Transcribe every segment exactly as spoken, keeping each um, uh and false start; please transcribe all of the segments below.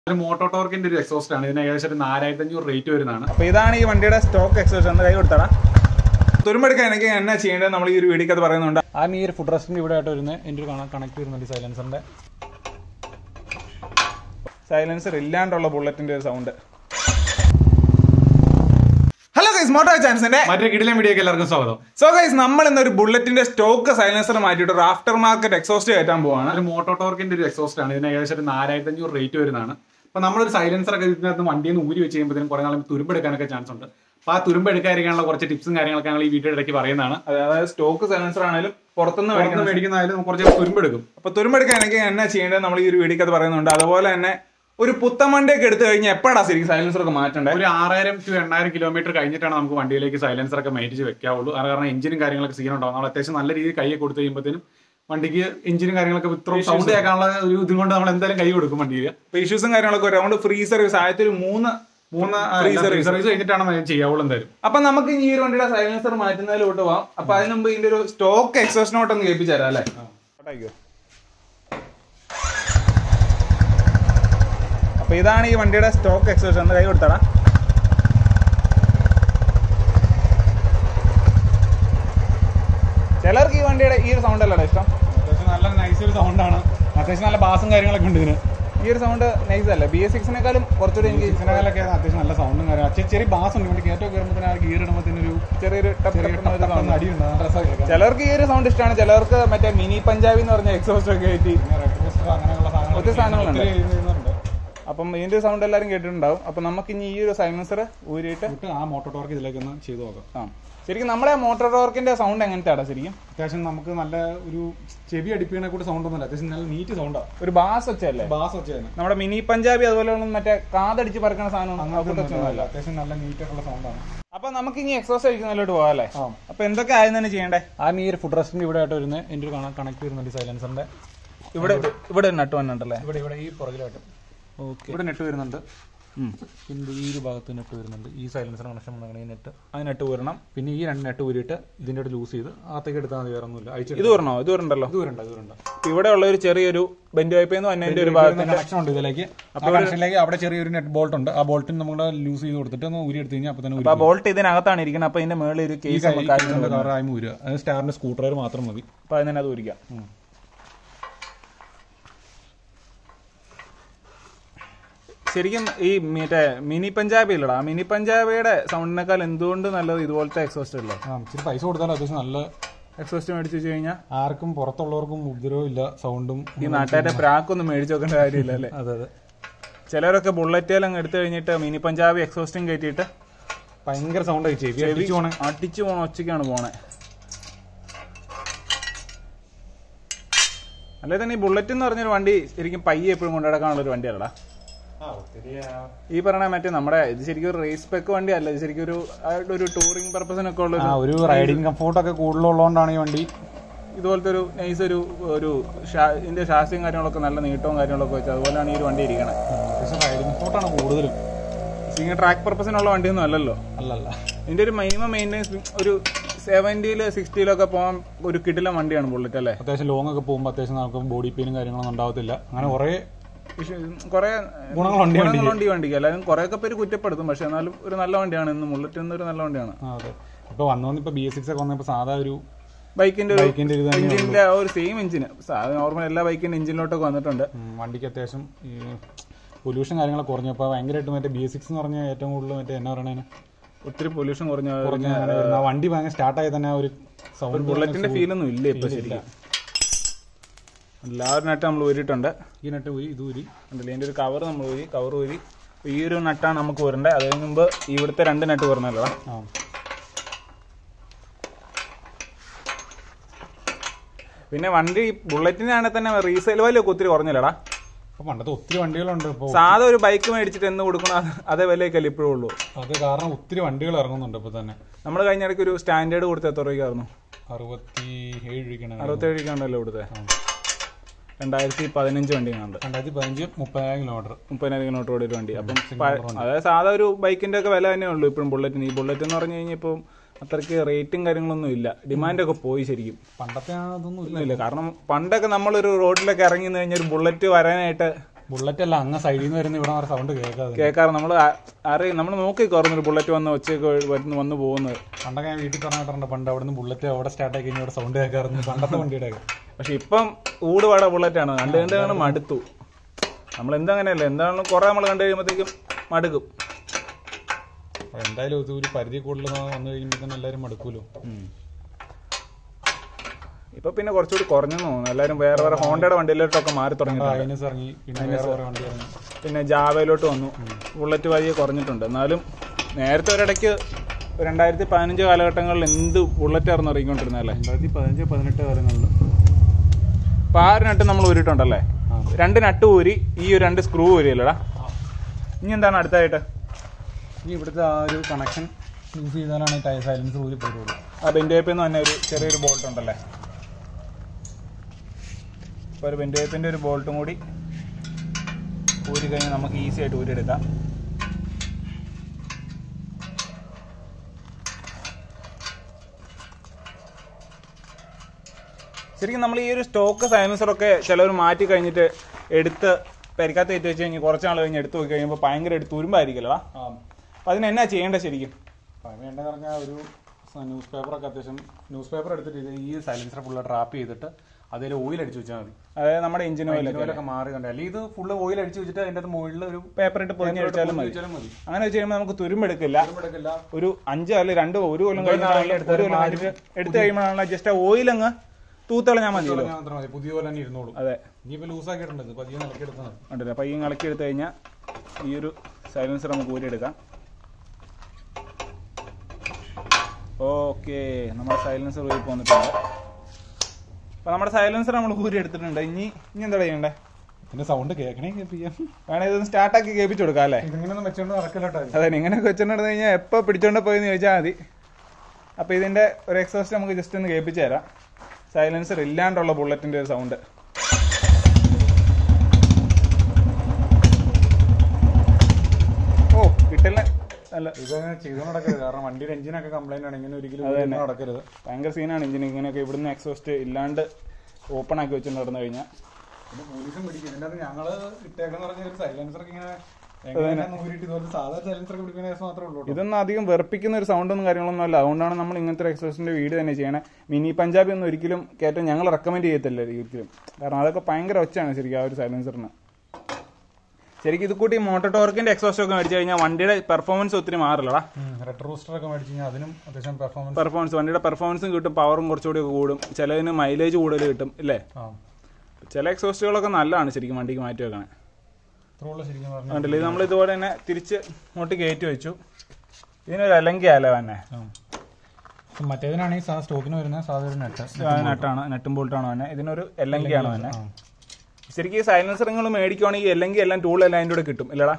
Moto torque exhaust ആണ് ഇതിന് ഏകദേശം നാലായിരത്തി അഞ്ഞൂറ് റേറ്റ് വരുന്നതാണ്. അപ്പോൾ ഇതാണ് ഈ വണ്ടിയുടെ സ്റ്റോക്ക് എക്സോസ്റ്റ് എന്ന് കൈ കൊടുത്തടാ. തുരുമ്പെടുക്കാൻ എനിക്ക് എന്നാ ചെയ്യേണ്ടത് നമ്മൾ ഈ ഒരു വീഡിയോക്ക് അത് പറയുന്നുണ്ട്. ആ ഈ ഒരു ഫുഡ് റെസ്റ്റിന്റെ ഇവിടെ ആയിട്ട് വരുന്നത് എൻ്റെ ഒരു കണക്ട് വരുന്നുണ്ട് സൈലൻസറിന്റെ. സൈലൻസർ ഇല്ലാണ്ടുള്ള ബുള്ളറ്റിന്റെ ഒരു സൗണ്ട്. ഹലോ ഗൈസ്, മോട്ടോ ചാൻസിന്റെ മറ്റൊരു കിടിലൻ വീഡിയോക്ക് എല്ലാവർക്കും സ്വാഗതം. സോ ഗൈസ്, നമ്മൾ ഇന്ന് ഒരു ബുള്ളറ്റിന്റെ സ്റ്റോക്ക് സൈലൻസർ മാറ്റിയിട്ട് ഒരു ആഫ്റ്റർ മാർക്കറ്റ് എക്സോസ്റ്റ് കയറ്റാൻ പോവാണ്. ഒരു മോട്ടോ ടോർക്കിന്റെ ഒരു എക്സോസ്റ്റ് ആണ് ഇതിന് ഏകദേശം നാലായിരത്തി അഞ്ഞൂറ് റേറ്റ് വരുന്നതാണ്. അപ്പൊ നമ്മളൊരു സൈലൻസർ ഒക്കെ ഇതിനകത്ത് വണ്ടിയിൽ നിന്ന് ഊരി വെച്ച് കഴിയുമ്പോഴത്തേനും കുറെ നാളും തുരുമ്പെടുക്കാനൊക്കെ ചാൻസ് ഉണ്ട്. അപ്പൊ ആ തുരുമ്പെടുക്കാതിരിക്കാനുള്ള കുറച്ച് ടിപ്സും കാര്യങ്ങളൊക്കെ ഞങ്ങൾ ഈ വീഡിയോ ഇടയ്ക്ക് പറയുന്നതാണ്. അതായത് സ്റ്റോക്ക് സൈലൻസർ ആണെങ്കിലും പുറത്തുനിന്ന് പുറത്തുനിന്ന് മേടിക്കുന്നതായാലും കുറച്ച് തുരുമ്പെടുക്കും. അപ്പൊ തുരുമ്പെടുക്കാൻ എനിക്ക് എന്നാ ചെയ്യേണ്ടത് നമ്മൾ ഈ ഒരു വീഡിയോക്ക് അത് പറയുന്നുണ്ട്. അതുപോലെ തന്നെ ഒരു പുത്തൻ വണ്ടിയൊക്കെ എടുത്തു കഴിഞ്ഞാൽ എപ്പോഴാണ് ശരിക്കും സൈലൻസർ ഒക്കെ മാറ്റേണ്ടത്? ഒരു ആറായിരം ടു എണ്ണായിരം കിലോമീറ്റർ കഴിഞ്ഞിട്ടാണ് നമുക്ക് വണ്ടിയിലേക്ക് സൈലൻസർ ഒക്കെ മേടിച്ച് വെക്കാവുള്ളൂ. കാരണം എഞ്ചിനും കാര്യങ്ങളൊക്കെ സീൻ ഉണ്ടാവും. നമ്മൾ അത്യാവശ്യം നല്ല രീതിയിൽ കൈ കൊടുത്തു കഴിയുമ്പോഴത്തേനും വണ്ടിക്ക് എഞ്ചിനും കാര്യങ്ങളൊക്കെ ഇത്രയും സൗണ്ട് കേൾക്കാനുള്ള ഒരു ഇതും കൊണ്ട് നമ്മൾ എന്തായാലും കൈ കൊടുക്കും വണ്ടിയിൽ. ഇപ്പൊ ഇഷ്യൂസും കാര്യങ്ങളൊക്കെ വരും. അതുകൊണ്ട് ഫ്രീ സർവീസ് ആദ്യത്തെ ഒരു മൂന്ന് മൂന്ന് സർവീസ് കഴിഞ്ഞിട്ടാണ് ചെയ്യാവുള്ളൂ എന്തായാലും. അപ്പൊ നമുക്ക് ഈ ഒരു വണ്ടിയുടെ സൈലൻസർ മാറ്റുന്നതിലോട്ട് പോവാം. അപ്പൊ അതിന് മുമ്പ് ഇതിന്റെ ഒരു സ്റ്റോക്ക് എക്സോസ്റ്റ് നോട്ട് ഒന്ന് കേൾപ്പിച്ചു തരാം അല്ലേ? അപ്പൊ ഇതാണ് ഈ വണ്ടിയുടെ സ്റ്റോക്ക് എക്സോസ്റ്റ് എന്ന് കൈ കൊടുത്തടാ. ചിലർക്ക് ഈ വണ്ടിയുടെ ഈ ഒരു സൗണ്ട് അല്ലടാ ഇഷ്ടം. അത്യാവശ്യം നല്ല നൈസ് ഒരു സൗണ്ടാണ്. അത്യാവശ്യം നല്ല ബാസും കാര്യങ്ങളൊക്കെ ഉണ്ട് ഇതിന്. ഈ ഒരു സൗണ്ട് നൈസ് അല്ല, ബി എസ് സിക്സിനെക്കാളും കുറച്ചുകൂടി എനിക്ക് ഇതിനേക്കാളൊക്കെ അത്യാവശ്യം നല്ല സൗണ്ടും കാര്യം. ചെറിയ ബാസ് ഉണ്ട് ഇവിടെ. കയറ്റം കയറുമ്പോൾ ആ ഗിയർ ഇടുമ്പോഴത്തേനൊരു ചെറിയൊരു അടിയുണ്ട്. ചിലർക്ക് ഈ ഒരു സൗണ്ട് ഇഷ്ടമാണ്. ചിലർക്ക് മറ്റേ മിനി പഞ്ചാബി എന്ന് പറഞ്ഞ എക്സോസ്റ്റ് ഒക്കെ കയറ്റി ഒത്തിരി സാധനങ്ങളുണ്ട്. അപ്പം ഇതിന്റെ സൗണ്ട് എല്ലാവരും കേട്ടിട്ടുണ്ടാവും. അപ്പൊ നമുക്ക് ഇനി ഈ ഒരു സൈലൻസർ ഊരിയിട്ട് ആ മോട്ടോ ടോർക്ക് ഇതിലേക്ക് ഒന്ന് ചെയ്ത് നോക്കാം. ആ ശരിക്കും നമ്മുടെ മോട്ടോ ടോർക്കിന്റെ സൗണ്ട് എങ്ങനത്തെയാണ് ശരിക്കും? അത്യാവശ്യം നമുക്ക് നല്ല ഒരു ചെവി അടിപ്പിക്കണ കൂടെ സൗണ്ട് ഒന്നുമില്ല. അത്യാവശ്യം നല്ല നീറ്റ് സൗണ്ടാണ്. ഒരു ബാസ് വെച്ചല്ലേ? ബാസ് വെച്ചാൽ നമ്മുടെ മിനി പഞ്ചാബി അതുപോലെ മറ്റേ കാതടിച്ച് പറക്കണ സാധനം. അത്യാവശ്യം നല്ല നീറ്റായിട്ടുള്ള സൗണ്ടാണ്. അപ്പൊ നമുക്ക് ഇനി എക്സോസ്റ്റ് അടിക്കുന്നതിലോട്ട് പോകാം അല്ലേ? അപ്പൊ എന്തൊക്കെ ആദ്യം തന്നെ ചെയ്യണ്ടേ? ആ ഈ ഒരു ഫുഡ് റെസ്റ്റിന്റെ ഇവിടെ ആയിട്ട് വരുന്നത് എൻ്റെ ഒരു കണക്ട് വരുന്നുണ്ട് സൈലൻസറിന്റെ. ഇവിടെ ഇവിടെ നട്ട് വന്നിട്ടുണ്ടല്ലേ? ഇവിടെ ഇവിടെ ഈ പുറകിലായിട്ട് ഓക്കെ. ഇവിടെ നെറ്റ് വരുന്നുണ്ട്. പിന്നെ ഈ ഒരു ഭാഗത്ത് നെറ്റ് വരുന്നുണ്ട്. ഈ സൈലൻസർ കണക്ഷൻ വന്നിങ്ങനെ ഈ നെറ്റ് അത് നെറ്റ് ഊരണം. പിന്നെ ഈ രണ്ട് നെറ്റ് ഊരിയിട്ട് ഇതിൻ്റെ ഒരു ലൂസ് ചെയ്ത് അകത്തേക്ക് എടുത്താൽ മതി. വേറെ ഒന്നുമില്ല. ഇത് വരണോ? ഇത് വരണ്ടല്ലോ. ഇത് വരണ്ട ഇത് വരണ്ട ഇവിടെ ഉള്ള ഒരു ചെറിയൊരു ബെൻഡ് പൈപ്പ് അതിന്റെ ഒരു ഭാഗത്ത് കണക്ഷൻ ഉണ്ട് ഇതിലേക്ക്. ആ കണക്ഷനിലേക്ക് അവിടെ ചെറിയൊരു നെറ്റ് ബോൾട്ട് ഉണ്ട്. ആ ബോൾട്ടിന് നമ്മൾ ലൂസ് ചെയ്ത് കൊടുത്തിട്ട് ഒന്ന് ഊരി എടുത്ത് കഴിഞ്ഞാൽ അപ്പൊ തന്നെ ബോൾട്ട് ഇതിനകത്താണ് ഇരിക്കുന്നത്. അപ്പൊ ഇതിന്റെ മേളിൽ ഒരു കേസ് കവറായി ഊരുക. അത് സ്റ്റാറിന്റെ സ്കൂട്ടർ മാത്രം മതി. അപ്പൊ അതിനെ അത് ഊരിക്കാം. ശരിക്കും ഈ മറ്റേ മിനി പഞ്ചാബി ഇല്ലടാ, മിനി പഞ്ചാബിയുടെ സൗണ്ടിനേക്കാൾ എന്തുകൊണ്ട് നല്ലത് ഇതുപോലത്തെ എക്സോസ്റ്റ് അല്ലേ? ആ ഇച്ചിരി പൈസ കൊടുത്താലും അത്യാവശ്യം നല്ല എക്സോസ്റ്റ് മേടിച്ചു വെച്ച് കഴിഞ്ഞാൽ ആർക്കും പുറത്തുള്ളവർക്കും ഉപദ്രവം ഇല്ല. സൗണ്ടും ഈ നാട്ടുകാരുടെ പ്രാക്കൊന്നും മേടിച്ചു വെക്കേണ്ട കാര്യമില്ല അല്ലേ? അതെ അതെ. ചിലരൊക്കെ ബുള്ളറ്റേലും എടുത്തു കഴിഞ്ഞിട്ട് മിനി പഞ്ചാബി എക്സോസ്റ്റും കയറ്റിയിട്ട് ഭയങ്കര സൗണ്ട് അടിച്ചു പോണേ. അടിച്ചു പോണ ഒച്ചയ്ക്കാണ് പോണേ. അല്ലെ തന്നെ ഈ ബുള്ളറ്റ് എന്ന് പറഞ്ഞൊരു വണ്ടി ശരിക്കും പയ്യെ എപ്പോഴും കൊണ്ടുനടക്കാനുള്ള ഒരു വണ്ടിയല്ലടാ. ഈ പറഞ്ഞ മറ്റേ നമ്മുടെ ഇത് ശരിക്കും ഒരു റേസ് പെക്ക് വണ്ടി അല്ല. ഇത് ശരിക്കും ഒരു ഒരു ടൂറിംഗ് പർപ്പസിനൊക്കെ ഉള്ള ഒരു റൈഡിങ് കംഫോർട്ടൊക്കെ കൂടുതലുള്ളതുകൊണ്ടാണ് ഈ വണ്ടി ഇതുപോലത്തെ ഒരു നൈസ് ഒരു ഒരു ഇതിന്റെ ശാസ്ത്രീയം കാര്യങ്ങളൊക്കെ നല്ല നീട്ടവും കാര്യങ്ങളൊക്കെ വെച്ച് അതുപോലെയാണ് ഈ ഒരു വണ്ടി ഇരിക്കണേ. റൈഡിങ് കംഫോർട്ടാണ് കൂടുതലും. ശരിക്കും ട്രാക്ക് പർപ്പസിനുള്ള വണ്ടിയൊന്നും അല്ലല്ലോ. അല്ലല്ല. ഇതിന്റെ ഒരു മിനിമം മെയിൻ്റെനൻസ് ഒരു സെവന്റിയില് സിക്സ്റ്റിയിലൊക്കെ പോകാൻ ഒരു കിടിലൻ വണ്ടിയാണ് ബുള്ളറ്റ് അല്ലേ? അത്യാവശ്യം ലോങ് ഒക്കെ പോകുമ്പോൾ അത്യാവശ്യം നമുക്ക് ബോഡി പെയിനും കാര്യങ്ങളൊന്നും ഉണ്ടാവത്തില്ല. അങ്ങനെ കുറെ കുറെ ഗുണങ്ങളുണ്ട് ഗുണങ്ങളുണ്ട് ഈ വണ്ടിക്ക്. എല്ലാവരും കുറെയൊക്കെ പേര് കുറ്റപ്പെടുത്തും. പക്ഷെ എന്നാലും ഒരു നല്ല വണ്ടിയാണ്. ഇന്ന് ബുള്ളറ്റ് എന്നൊരു നല്ല വണ്ടിയാണ്. അതെ. ഇപ്പൊ വന്നു ഇപ്പൊ ബി എസ് സിക്സ് ഒക്കെ വന്നപ്പോ സാധാ ഒരു ബൈക്കിന്റെ എഞ്ചിന്റെ ഒരു സെയിം എഞ്ചിന് നോർമൽ എല്ലാ ബൈക്കിന്റെ എഞ്ചിനിലോട്ടൊക്കെ വന്നിട്ടുണ്ട്. വണ്ടിക്ക് അത്യാവശ്യം ഈ പൊല്യൂഷൻ കാര്യങ്ങളൊക്കെ കുറഞ്ഞപ്പോൾ ഭയങ്കരമായിട്ട് മറ്റേ ബി എസ് സിക്സ് എന്ന് പറഞ്ഞാൽ ഏറ്റവും കൂടുതൽ മറ്റേ എന്നാ പറയണേ ഒത്തിരി പൊല്യൂഷൻ കുറഞ്ഞ കുറഞ്ഞ വണ്ടി ഭയങ്കര സ്റ്റാർട്ടായി തന്നെ ഒരു സൗണ്ട് ബുള്ളറ്റിന്റെ ഫീലൊന്നും ഇല്ല ഇപ്പൊ ശരിക്കും. എല്ലാവരും നട്ട് നമ്മൾ ഊരിയിട്ടുണ്ട്. ഈ നട്ട് ഊരി ഇത് ഊരി ഉണ്ടല്ലേ? ഇതിന്റെ ഒരു കവർ നമ്മൾ ഊരി കവർ ഊരി ഈ ഒരു നട്ടാണ് നമുക്ക് ഊരേണ്ടത്. അതിന് മുമ്പ് ഇവിടുത്തെ രണ്ട് നട്ട് ഊരണല്ലോ. പിന്നെ വണ്ടി ബുള്ളറ്റിനാണെങ്കിൽ തന്നെ റീസെയിൽ വാല്യൂ ഒക്കെ ഒത്തിരി കുറഞ്ഞല്ലടാ. പണ്ടത്തെ ഒത്തിരി വണ്ടികളുണ്ട്. സാധാ ഒരു ബൈക്ക് മേടിച്ചിട്ട് എന്ന് കൊടുക്കണം അതേ വിലയൊക്കെ ഇപ്പോഴും ഉള്ളൂ. അത് കാരണം ഒത്തിരി വണ്ടികൾ ഇറങ്ങുന്നുണ്ട് ഇപ്പൊ തന്നെ. നമ്മൾ കഴിഞ്ഞ ഇടയ്ക്ക് ഒരു സ്റ്റാൻഡേർഡ് കൊടുത്ത് എത്ര രൂപയ്ക്കായിരുന്നു? അറുപത്തി ഏഴ് രൂപയ്ക്കാണ്. അറുപത്തേഴ് രൂപയ്ക്കാണല്ലോ ഇവിടുത്തെ. രണ്ടായിരത്തി പതിനഞ്ച് വണ്ടി കണ്ട് രണ്ടായിരത്തി പതിനഞ്ച് മുപ്പതിനായിരം കിലോമീറ്റർ മുപ്പതിനായിരം കിലോമീറ്റർ ഓടിയ ഒരു വണ്ടി. അപ്പം അതായത് സാധാ ഒരു ബൈക്കിന്റെ ഒക്കെ വില തന്നെ ഉള്ളൂ ഇപ്പോഴും ബുള്ളറ്റിന്. ഈ ബുള്ളറ്റ് എന്ന് പറഞ്ഞു കഴിഞ്ഞാൽ ഇപ്പം അത്രയ്ക്ക് റേറ്റും കാര്യങ്ങളൊന്നും ഇല്ല. ഡിമാൻഡൊക്കെ പോയി ശരിക്കും. പണ്ടത്തെ അതൊന്നും ഇല്ല. കാരണം പണ്ടൊക്കെ നമ്മളൊരു റോഡിലൊക്കെ ഇറങ്ങി കഴിഞ്ഞാൽ ഒരു ബുള്ളറ്റ് വരാനായിട്ട് ബുള്ളറ്റ് അല്ല അങ്ങ് സൈഡിൽ നിന്ന് വരുന്ന ഇവിടെ സൗണ്ട് കേൾക്കാതെ കേൾക്കാറ് നമ്മൾ അറിയാം, നമ്മൾ നോക്കി കുറഞ്ഞൊരു ബുള്ളറ്റ് വന്ന് ഒച്ചയൊക്കെ വരുന്ന വന്ന് പോകുന്നത്. പണ്ടൊക്കെ ഞാൻ വീട്ടിൽ പറഞ്ഞിട്ടുണ്ട്, പണ്ട് അവിടെ നിന്ന് ബുള്ളറ്റ് അവിടെ സ്റ്റാർട്ട് ആക്കി കഴിഞ്ഞാൽ ഇവിടെ സൗണ്ട് കേൾക്കാറുണ്ട് പണ്ടത്തെ വണ്ടിയുടെ. പക്ഷെ ഇപ്പം ഊടുപാട ബുള്ളറ്റാണ്, കണ്ടു കണ്ടാണ് മടുത്തു. നമ്മൾ എന്തങ്ങനെയല്ല, എന്താണെങ്കിലും കുറെ നമ്മൾ കണ്ടു കഴിയുമ്പോഴത്തേക്കും മടുക്കും. എന്തായാലും ഇത് ഒരു പരിധി കൂടുതൽ വന്നു കഴിയുമ്പോൾ തന്നെ എല്ലാവരും മടുക്കൂലോ. ഇപ്പൊ പിന്നെ കുറച്ചുകൂടി കുറഞ്ഞെന്ന് തോന്നുന്നു, എല്ലാവരും വേറെ വേറെ ഹോണ്ടയുടെ വണ്ടിയിലോട്ടൊക്കെ മാറി തുടങ്ങി. പിന്നെ ജാവയിലോട്ട് വന്നു, ബുള്ളറ്റ് വലിയ കുറഞ്ഞിട്ടുണ്ട്. എന്നാലും നേരത്തെ ഒരിടയ്ക്ക് രണ്ടായിരത്തി പതിനഞ്ച് കാലഘട്ടങ്ങളിൽ എന്ത് ബുള്ളറ്റായിരുന്നു ഇറങ്ങിക്കൊണ്ടിരുന്നല്ലേ, രണ്ടായിരത്തി പതിനഞ്ച് പതിനെട്ട് കാലങ്ങളിൽ. അപ്പൊ ആ ഒരു നട്ട് നമ്മൾ ഊരിയിട്ടുണ്ടല്ലേ, രണ്ട് നട്ട് ഊരി, ഈ ഒരു രണ്ട് സ്ക്രൂ ഊരിയല്ലടാ. ഇനി എന്താണ് അടുത്തായിട്ട്? ഇനി ഇവിടുത്തെ ആ ഒരു കണക്ഷൻ യൂസ് ചെയ്താലാണ് ടയർ സൈലൻസർ ഊരി പോരുള്ളൂ. ആ ബെൻഡേപ്പിൽ നിന്ന് തന്നെ ഒരു ചെറിയൊരു ബോൾട്ട് ഉണ്ടല്ലേ, അപ്പോൾ ഒരു ബെൻഡേപ്പിൻ്റെ ഒരു ബോൾട്ടും കൂടി ഊരി കഴിഞ്ഞാൽ നമുക്ക് ഈസി ആയിട്ട് ഊരിയെടുക്കാം. ശരിക്കും നമ്മൾ ഈ ഒരു സ്റ്റോക്ക് സൈലൻസറൊക്കെ ചിലവർ മാറ്റി കഴിഞ്ഞിട്ട് എടുത്ത് പെരക്കാത്ത ഏറ്റ് വെച്ച് കഴിഞ്ഞാൽ കുറച്ച് നാൾ കഴിഞ്ഞ് എടുത്ത് പോയി കഴിയുമ്പോൾ ഭയങ്കര എടുത്ത് തുരുമ്പായിരിക്കുമല്ലോ. അപ്പം അതിന് എന്നാ ചെയ്യേണ്ടത് ശരിക്കും? വേണ്ടതെന്ന് പറഞ്ഞാൽ ഒരു ന്യൂസ് പേപ്പറൊക്കെ അത്യാവശ്യം ന്യൂസ് പേപ്പർ എടുത്തിട്ട് ഇത് ഈ സൈലൻസർ ഫുള്ള് ട്രാപ്പ് ചെയ്തിട്ട് അതിൽ ഓയിൽ അടിച്ച് വെച്ചാൽ മതി. അതായത് നമ്മുടെ എഞ്ചിൻ ഓയിലൊക്കെ മാറി കണ്ടേ, അല്ലെങ്കിൽ ഇത് ഫുള്ള് ഓയിൽ അടിച്ച് വെച്ചിട്ട് അതിൻ്റെ മുകളിൽ ഒരു പേപ്പർ ഇട്ട് പൊതിഞ്ഞ് വെച്ചാലും മതി. അങ്ങനെ വെച്ച് കഴിയുമ്പോൾ നമുക്ക് തുരുമ്പെടുക്കില്ല. ഒരു അഞ്ച് അല്ലെ രണ്ട് ഒരു കൊല്ലം കഴിഞ്ഞാൽ എടുത്ത് കഴിയുമ്പോഴാണ് ജസ്റ്റ് ഓയിൽ അങ്ങ് തൂത്തളഞ്ഞാൽ മതി, പുതിയ പോലെ തന്നെ ഇരുന്നോളൂ. അതെ, ഇനിയിപ്പോൾ ലൂസാക്കിയിട്ടുണ്ട്, പതിയെ ഇളക്കിയെടുത്താൽ ഉണ്ടല്ലോ. പയ്യെ ഇളക്കി എടുത്തു കഴിഞ്ഞാൽ ഈ ഒരു സൈലൻസർ നമുക്ക് ഊരിയെടുക്കാം. ഓക്കെ, നമ്മുടെ സൈലൻസർ ഊരി പോന്നിട്ടുണ്ട്. അപ്പോൾ നമ്മുടെ സൈലൻസർ നമ്മൾ ഊരി എടുത്തിട്ടുണ്ട്. ഇനി ഇനി എന്താ ചെയ്യണ്ടേ? പിന്നെ സൗണ്ട് കേൾക്കണേ കേൾപ്പിക്കാം. വേണേ ഇതൊന്ന് സ്റ്റാർട്ടാക്കി കേൾപ്പിച്ചു കൊടുക്കാം അല്ലേ? ഇങ്ങനെയൊന്നും വെച്ചോണ്ട് നടക്കില്ല. അതെ, ഇങ്ങനെയൊക്കെ വെച്ചോണ്ട് നടന്നു കഴിഞ്ഞാൽ എപ്പോൾ പിടിച്ചോണ്ട് പോയെന്ന് ചോദിച്ചാൽ മതി. അപ്പോൾ ഇതിൻ്റെ ഒരു എക്സോസ്റ്റ് നമുക്ക് ജസ്റ്റ് ഒന്ന് കേൾപ്പിച്ചു തരാം. സൈലൻസർ ഇല്ലാണ്ടുള്ള ബുള്ളറ്റിൻ്റെ ഒരു സൗണ്ട്. ഓ കിട്ടില്ല, നല്ല ഇതങ്ങനെ ചെയ്തു നടക്കരുത്. കാരണം വണ്ടിയുടെ എഞ്ചിനൊക്കെ കംപ്ലൈന്റ് ആണ്, ഇങ്ങനെ ഒരിക്കലും നടക്കരുത്. ഭയങ്കര സീനാണ് എഞ്ചിൻ ഇങ്ങനെയൊക്കെ ഇവിടുന്ന് എക്സോസ്റ്റ് ഇല്ലാണ്ട് ഓപ്പൺ ആക്കി വെച്ച് നടന്നു കഴിഞ്ഞാൽ. പിന്നെ പോലീസും പിടിക്കും. ഇതിൻ്റെ അത് ഞങ്ങള് ഇട്ടേക്കെന്ന് പറഞ്ഞ ഒരു സൈലൻസറൊക്കെ ഇങ്ങനെ സാധാ സൈലൻസറൊക്കെ പിടിക്കുന്ന കേസ് മാത്രമേ ഉള്ളൂ. ഇതൊന്നും അധികം വെറുപ്പിക്കുന്ന ഒരു സൗണ്ടൊന്നും കാര്യങ്ങളൊന്നും അല്ല. അതുകൊണ്ടാണ് നമ്മൾ ഇങ്ങനത്തെ എക്സോസ്റ്റിന്റെ വീഡിയോ തന്നെ ചെയ്യണേ. മിനി പഞ്ചാബി ഒന്നും ഒരിക്കലും കയറ്റാൻ ഞങ്ങൾ റെക്കമെൻഡ് ചെയ്യത്തില്ല ഒരിക്കലും. കാരണം അതൊക്കെ ഭയങ്കര ഒച്ചയാണ് ശരിക്കും ആ ഒരു സൈലൻസറിന്. ശരിക്കും ഇത് കൂട്ടി മോട്ടോ ടോർക്കിന്റെ എക്സോസ്റ്റ് ഒക്കെ മേടിച്ചു കഴിഞ്ഞാൽ വണ്ടിയുടെ പെർഫോമൻസ് ഒത്തിരി മാറില്ലടാ. റെഡ് റൂസ്റ്റർ ഒക്കെ മേടിച്ചു കഴിഞ്ഞാൽ അതിനും അത്യാവശ്യം പെർഫോമൻസ് പെർഫോമൻസ് വണ്ടിയുടെ പെർഫോമൻസും കിട്ടും, പവറും കുറച്ചുകൂടി കൂടും, ചിലതിന് മൈലേജ് കൂടുതൽ കിട്ടും ഇല്ലേ. ചില എക്സോസ്റ്റുകളൊക്കെ നല്ലതാണ് ശരിക്കും വണ്ടിക്ക് മാറ്റി വെക്കണേ. കണ്ടില്ല, ഇത് നമ്മൾ ഇതുപോലെ തന്നെ തിരിച്ച് ഇങ്ങോട്ട് കയറ്റി വെച്ചു. ഇതിനൊരു അലങ്കിയല്ലേ തന്നെ. മറ്റേതിനാണെങ്കിൽ സ്റ്റോക്കിന് വരുന്ന സാധാരണ നെറ്റ് നെറ്റാണ്, നെറ്റും ബോൾട്ടാണ് തന്നെ. ഇതിനൊരു എല്ലങ്കിയാണ് തന്നെ. ശരിക്കും ഈ സൈലൻസർ നിങ്ങൾ മേടിക്കുവാണെങ്കിൽ അല്ലെങ്കിൽ എല്ലാം ടൂളെല്ലാം അതിൻ്റെ കൂടെ കിട്ടും ഇല്ലടാ.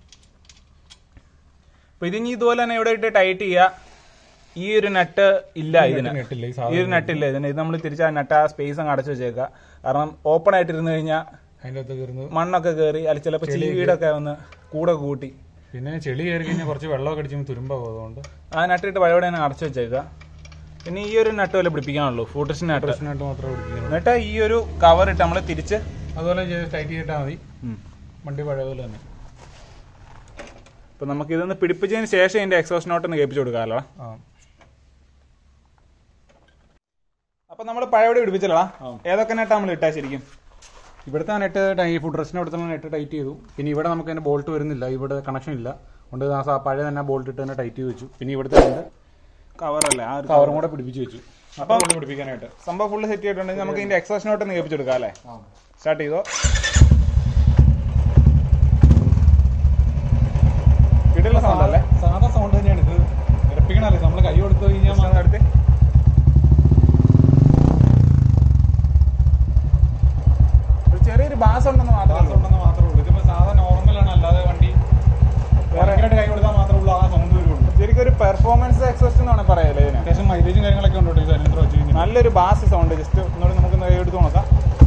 അപ്പൊ ഇതിനി ഇതുപോലെ തന്നെ ഇവിടെ ഇട്ട് ടൈറ്റ് ചെയ്യുക. ഈ ഒരു നെറ്റ് ഇല്ല ഇതിന്, ഈ ഒരു നെറ്റ് ഇല്ല ഇതിന്. ഇത് നമ്മൾ തിരിച്ച് ആ നെറ്റ് ആ സ്പേസ് അങ്ങ് അടച്ചു വെച്ചേക്കുക. കാരണം ഓപ്പൺ ആയിട്ടിരുന്ന് കഴിഞ്ഞാൽ അതിൻ്റെ അകത്ത് കയറുന്നത് മണ്ണൊക്കെ കയറി അല്ലെങ്കിൽ ചിലപ്പോൾ ചീവീടൊക്കെ വന്ന് കൂടെ കൂട്ടി പിന്നെ ചെളി കയറി കഴിഞ്ഞാൽ കുറച്ച് വെള്ളമൊക്കെ അടിച്ച് തുരുമ്പാവും. അതുകൊണ്ട് ആ നട്ടിട്ട് പഴയവിടെ തന്നെ അടച്ചു വെച്ചേക്കുക. പിന്നെ ഈ ഒരു നട്ട് വല്ല പിടിപ്പിക്കാനുള്ളൂ, ഫൂട്ടസിന് നട്ട് നട്ട് മാത്രമേ പിടിപ്പിക്കാനുള്ളൂ. എന്നിട്ട് ഈ ഒരു കവർ ഇട്ട് നമ്മൾ തിരിച്ച് അതുപോലെ ടൈറ്റ് ചെയ്തിട്ടാൽ മതി, വണ്ടി പഴയതുപോലെ തന്നെ. ഇപ്പൊ നമുക്ക് ഇതൊന്ന് പിടിപ്പിച്ചതിന് ശേഷം ഇതിന്റെ എക്സോസ്റ്റ് നോട്ട് ഒന്ന് കേൾപ്പിച്ചു കൊടുക്കാമല്ലോ. അപ്പൊ നമ്മൾ പഴയവിടെ പിടിപ്പിച്ചല്ലോ. ഏതൊക്കെ നെട്ടാ നമ്മൾ ഇട്ടാ ശരിക്കും? ഇവിടുത്തെ നെറ്റ് ഫുഡ് ഡ്രസ്സിന് ഇവിടുത്തെ നെറ്റ് ടൈറ്റ് ചെയ്തു. പിന്നെ ഇവിടെ നമുക്ക് അതിന്റെ ബോൾട്ട് വരുന്നില്ല, ഇവിടെ കണക്ഷൻ ഇല്ല. കൊണ്ട് ആ പഴയ തന്നെ ബോൾട്ട് ഇട്ട് തന്നെ ടൈറ്റ് ചെയ്ത് വെച്ചു. പിന്നെ ഇവിടുത്തെ കവറല്ലേ, ആ കവറും കൂടെ പിടിപ്പിച്ച് വെച്ചു. അപ്പൊ പിടിപ്പിക്കാനായിട്ട് സംഭവം ഫുള്ള് സെറ്റ് ചെയ്തിട്ടുണ്ടെങ്കിൽ നമുക്ക് ഇതിന്റെ എക്സോസ്റ്റ് നോട്ട് ഒന്ന് കേൾപ്പിച്ചെടുക്കാം അല്ലേ. സ്റ്റാർട്ട് ചെയ്തോ, കിട്ടിയുള്ള സൗണ്ട് അല്ലേ, സാധാ സൗണ്ട് തന്നെയാണ്. ഇത് ഇറപ്പിക്കണല്ലേ, നമ്മൾ കൈ കൊടുത്തു കഴിഞ്ഞാൽ അടുത്ത് ചെറിയൊരു ബാസ് ഉണ്ടെന്ന് മാത്രമേ ഉണ്ടെന്ന് മാത്രമേ ഉള്ളൂ. ഇതിപ്പോ സാധാ നോർമലാണ്, അല്ലാതെ വണ്ടി വേറെ കൈ കൊടുത്താൽ മാത്രമേ ഉള്ളൂ ആ സൗണ്ട് വരുള്ളൂ. ശരിക്കും ഒരു പെർഫോമൻസ് എക്സോസ്റ്റ് എന്ന് വേണമെങ്കിൽ പറയാല്ലേ. ഇതിന് അത്യാവശ്യം മൈലേജും കാര്യങ്ങളൊക്കെ ഉണ്ട് സൈലൻസർ വെച്ച് കഴിഞ്ഞാൽ. നല്ലൊരു ബാസ് സൗണ്ട്. ജസ്റ്റ് ഒന്നുകൂടി നമുക്ക് കൈ എടുത്ത് നോക്കാം.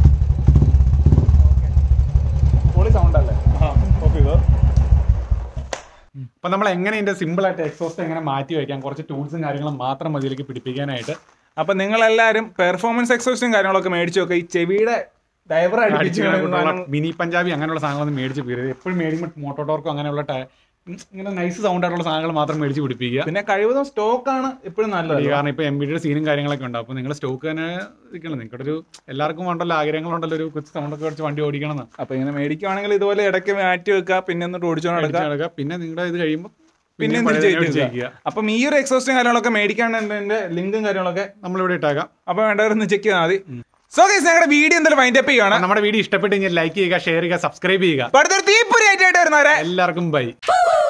പൊളി സൗണ്ട് അല്ലേ. ഓക്കെ, ഇത് അപ്പൊ നമ്മൾ എങ്ങനെ ഇതിന്റെ സിമ്പിൾ ആയിട്ട് എക്സോസ്റ്റ് എങ്ങനെ മാറ്റി വയ്ക്കാം, കുറച്ച് ടൂൾസും കാര്യങ്ങളും മാത്രം മതിയിലേക്ക് പിടിപ്പിക്കാനായിട്ട്. അപ്പൊ നിങ്ങളെല്ലാവരും പെർഫോമൻസ് എക്സോസ്റ്റും കാര്യങ്ങളൊക്കെ മേടിച്ചു നോക്കുക. ഈ ചെവിയുടെ ഡ്രൈവർ മിനി പഞ്ചാബി അങ്ങനെയുള്ള സാധനങ്ങളൊന്നും മേടിച്ച് പോയത്. എപ്പോഴും മേടിക്കുമ്പോൾ മോട്ടോടോർക്കും അങ്ങനെയുള്ള ഇങ്ങനെ നൈസ് സൗണ്ട് ആയിട്ടുള്ള സാധനങ്ങൾ മാത്രം മേടിച്ച് പിടിപ്പിക്കുക. പിന്നെ കഴിവതും സ്റ്റോക്ക് ആണ് എപ്പോഴും നല്ലത്. കാരണം ഇപ്പൊ എം ബിയുടെ സീനും കാര്യങ്ങളൊക്കെ ഉണ്ട്. അപ്പൊ നിങ്ങൾ സ്റ്റോക്ക് തന്നെ ഇരിക്കണം. നിങ്ങളുടെ ഒരു എല്ലാവർക്കും ഉണ്ടല്ലോ ആഗ്രഹങ്ങളുണ്ടല്ലോ ഒരു കൊച്ചു സൗണ്ട് ഒക്കെ വെച്ച് വണ്ടി ഓടിക്കണം എന്ന്. അപ്പൊ ഇങ്ങനെ മേടിക്കുവാണെങ്കിൽ ഇതുപോലെ ഇടയ്ക്ക് മാറ്റി വെക്കുക, പിന്നെ എന്നിട്ട് ഓടിച്ചോണ്ട് പിന്നെ നിങ്ങളുടെ ഇത് കഴിയുമ്പോൾ പിന്നെ അപ്പം ഈ ഒരു എക്സോസ്റ്റും കാര്യങ്ങളൊക്കെ മേടിക്കാണ്ട് ലിങ്കും കാര്യങ്ങളൊക്കെ നമ്മളിവിടെ ഇട്ടേക്കാം. അപ്പൊ വേണ്ടവരൊന്ന് ചെക്ക് ചെയ്താൽ മതി. സോ ഗൈസ് ഞങ്ങളുടെ വീഡിയോ എന്തായാലും വൈൻഡ് അപ്പ് ചെയ്യുകയാണ്. നമ്മുടെ വീഡിയോ ഇഷ്ടപ്പെട്ട് കഴിഞ്ഞാൽ ലൈക്ക് ചെയ്യുക, ഷെയർ ചെയ്യുക, സബ്സ്ക്രൈബ് ചെയ്യുക. അടുത്തൊരു തീപ്പൊരി ആയിട്ട് വരുന്നവരെ എല്ലാവർക്കും ബൈ.